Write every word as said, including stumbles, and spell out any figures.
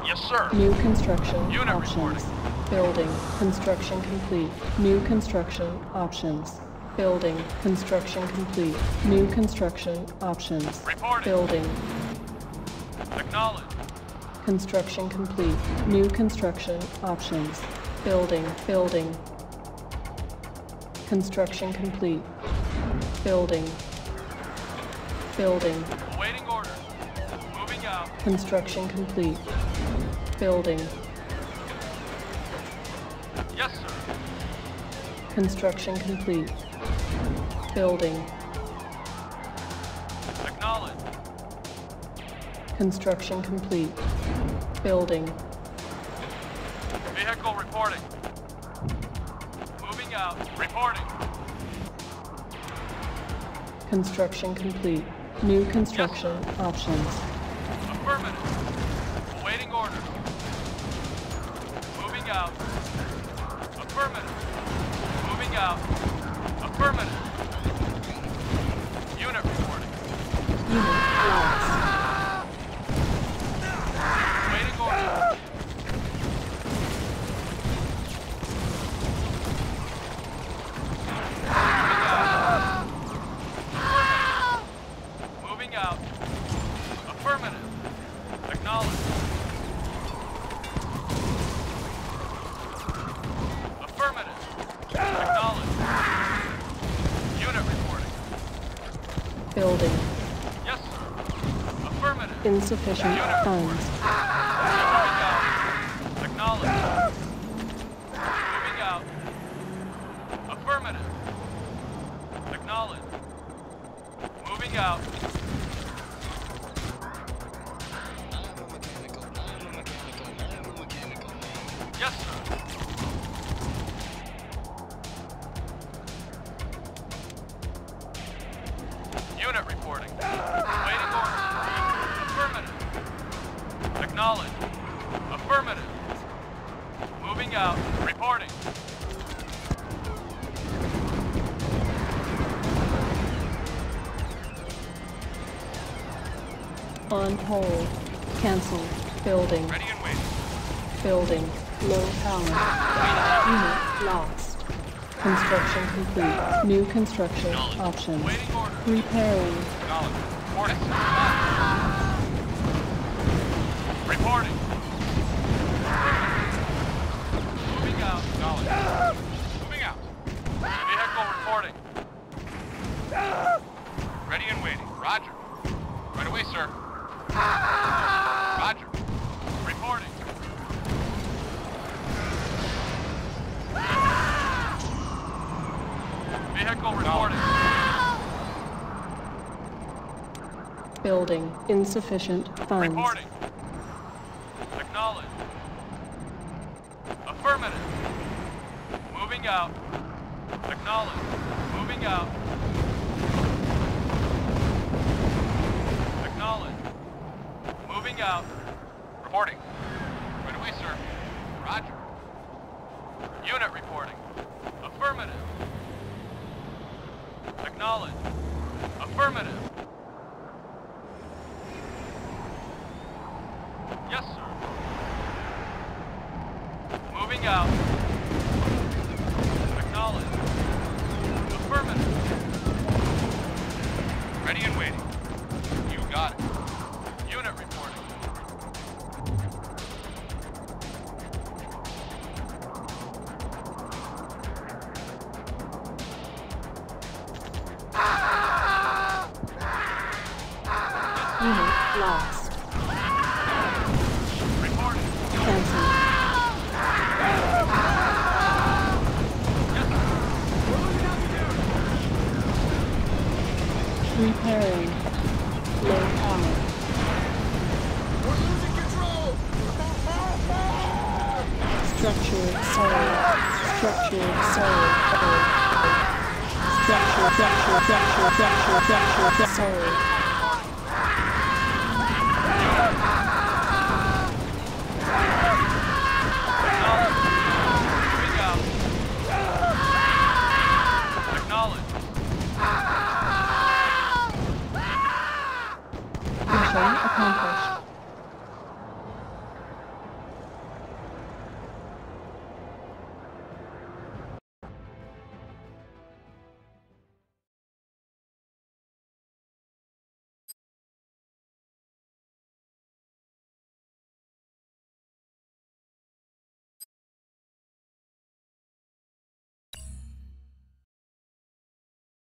Yes, sir. New construction Unit options. reporting. Building. Construction complete. New construction options. Building. Construction complete. New construction options. Reporting. Building. Acknowledge. Construction complete. New construction options. Building. Building. Construction complete. Building. Building. Awaiting order. Moving out. Construction complete. Building. Yes, sir. Construction complete. Building. Acknowledge. Construction complete. Building. Vehicle reporting. Moving out. Reporting. Construction complete. New construction options. Affirmative. Awaiting order. Moving out. Affirmative. Moving out. Affirmative. Unit reporting. Unit lost. Awaiting order. Moving out. Affirmative. Acknowledge. Affirmative. Acknowledge. Unit reporting. Building. Yes, sir. Affirmative. Insufficient funds. Moving out. Acknowledge. Moving out. Affirmative. Acknowledge. Moving out. Yes, sir. Unit reporting. Waiting order. Affirmative. Acknowledge. Affirmative. Moving out. Reporting. On hold. Cancel. Building. Ready and waiting. Building. Low power. Unit lost. Construction complete. New construction options. Waiting order. Repairing. Acknowledge. Reporting. Reporting. Moving out. Acknowledge. Moving out. Vehicle reporting. Ready and waiting. Roger. Right away, sir. Roger. Reporting. Vehicle reporting. Building. Insufficient funds. Reporting. Acknowledge. Affirmative. Moving out. Acknowledge. Moving out. Acknowledge. Moving out. Reporting. Right away, sir. Roger. Unit reporting. Affirmative. Acknowledge. Affirmative. Yes, sir. Moving out. Acknowledge. Affirmative. Ready and waiting. You got it. Unit reporting. Unit lost. Reporting. Cancel. Yes, sir. Repairing. Low power. We're losing control! Structure sold. Structure sold. Structure, structure, structure, structure, structure, sold. Moving out. Acknowledge. Mission accomplished.